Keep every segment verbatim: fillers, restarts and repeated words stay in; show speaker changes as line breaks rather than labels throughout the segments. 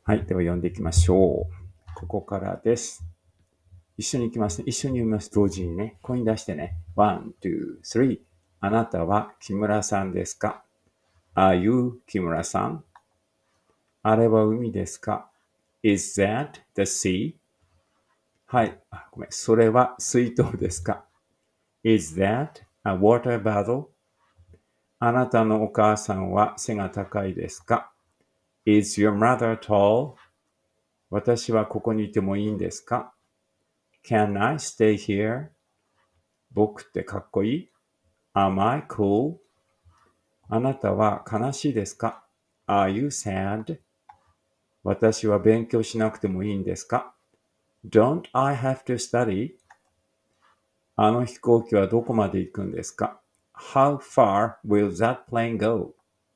はい。では読んでいきましょう。ここからです。一緒に行きますね。一緒に読みます。同時にね。声に出してね。one, two, three. あなたは木村さんですか？ Are you 木村さん？あれは海ですか？ Is that the sea? はい。あ、ごめん。それは水筒ですか？ Is that a water bottle? あなたのお母さんは背が高いですか？ Is your mother tall? 私はここにいてもいいんですか？ Can I stay here? 僕ってかっこいい？ Am I cool? あなたは悲しいですか？ Are you sad? 私は勉強しなくてもいいんですか？ Don't I have to study? あの飛行機はどこまで行くんですか？ How far will that plane go?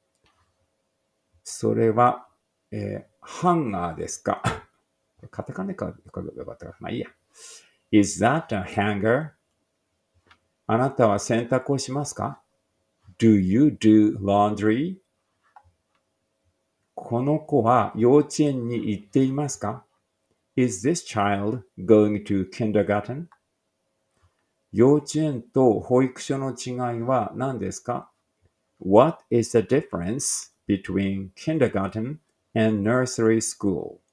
それは、えーハンガーですか？カタカナでかかよかったか。まあいいや。Is that a hanger? あなたは洗濯をしますか？ Do you do laundry? この子は幼稚園に行っていますか？ Is this child going to kindergarten? 幼稚園と保育所の違いは何ですか？ What is the difference between kindergarten and nursery school?